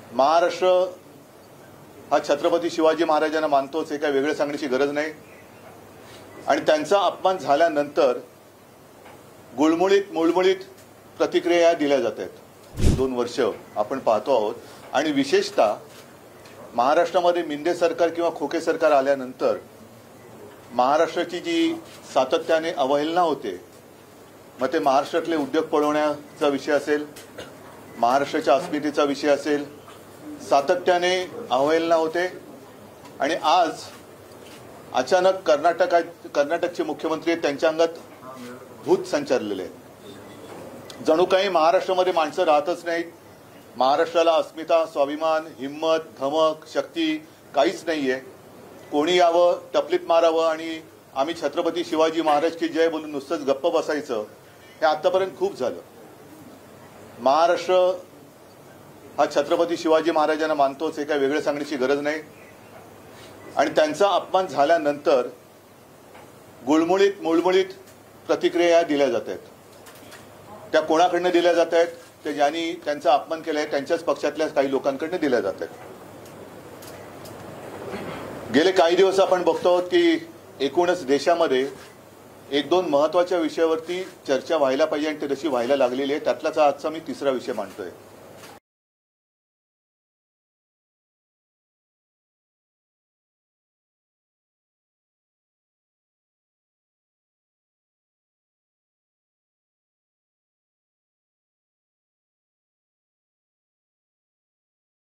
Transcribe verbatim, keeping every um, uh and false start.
महाराष्ट्र हा छत्रपती शिवाजी महाराजांना मानतोच, हे काही वेगळे सांगण्याची गरज नाही। आणि त्यांचा अपमान झाल्यानंतर गुळमुळीत मुळमुळीत प्रतिक्रिया दिल्या जातात। दोन वर्ष आपण पाहतो आहोत आणि विशेषतः महाराष्ट्रामध्ये मिंदे सरकार किंवा खोके सरकार आल्यानंतर महाराष्ट्राची जी सातत्याने अवहेलना होते, मग ते महाराष्ट्रातले उद्योग पळवण्याचा विषय असेल, महाराष्ट्राच्या अस्मितेचा विषय असेल, सातत्याने अवहेलना होते। आणि आज अचानक कर्नाटक कर्नाटकचे मुख्यमंत्री त्यांच्या अंगात भूत संचारलेले आहे। जणू काही महाराष्ट्रामध्ये माणसं राहतच नाहीत, महाराष्ट्राला अस्मिता, स्वाभिमान, हिम्मत, धमक, शक्ती काहीच नाहीये। कोणी यावं, टपलीत मारावं आणि आम्ही छत्रपती शिवाजी महाराज की जय बोलून नुसतंच गप्प बसायचं, हे आतापर्यंत खूप झालं। महाराष्ट्र हा छत्रपती शिवाजी महाराजांना मानतोच, हे काही वेगळे सांगण्याची गरज नाही। आणि त्यांचा अपमान झाल्यानंतर गुळमुळीत मुळमुळीत प्रतिक्रिया दिल्या जातात। त्या कोणाकडनं दिल्या जात आहेत? ते ज्यांनी त्यांचा अपमान केलाय त्यांच्याच पक्षातल्या काही लोकांकडनं दिल्या जात आहेत। गेले काही दिवस आपण बघतो की एकूणच देशामध्ये एक दोन महत्त्वाच्या विषयावरती चर्चा व्हायला पाहिजे आणि ते तशी व्हायला लागलेली आहे। त्यातलाच आजचा मी तिसरा विषय मांडतोय।